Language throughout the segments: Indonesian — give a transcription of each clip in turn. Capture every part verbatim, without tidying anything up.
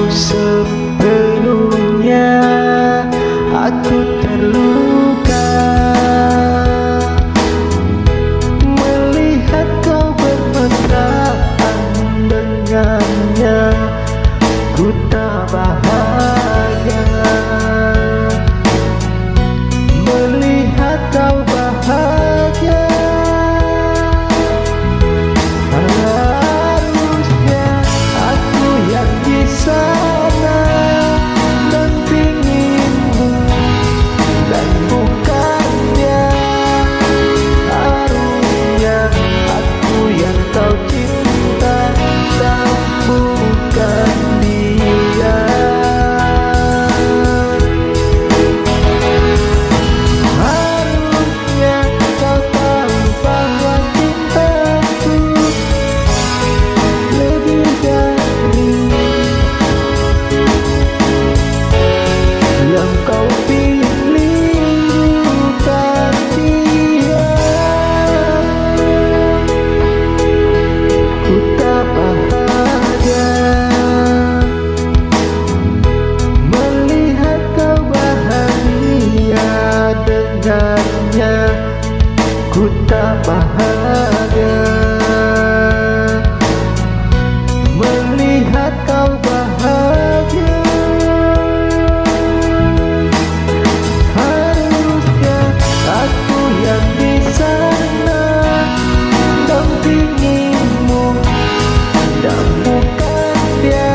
sepenuhnya, aku terluka melihat kau bermesraan dengannya. Ku tak bahagia melihat kau bahagia. Harusnya aku yang di sana mendampingimu dan bukan dia. Harusnya aku yang kau cinta dan bukan dia. Harusnya kau tahu bahwa cintaku lebih dari yang kau pilih, bukan dia. Ku tak bahagia melihat kau bahagia dengannya. Ku tak bahagia melihat kau bahagia. Harusnya aku yang di sana mendampingimu dan bukan dia.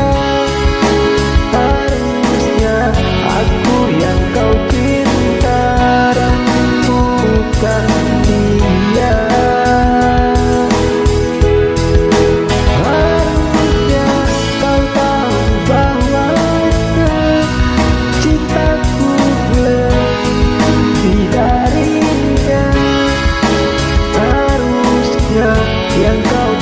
Harusnya aku yang kau cinta dan bukan dia. Harusnya kau tahu bahwa cintaku lebih darinya. Harusnya yang kau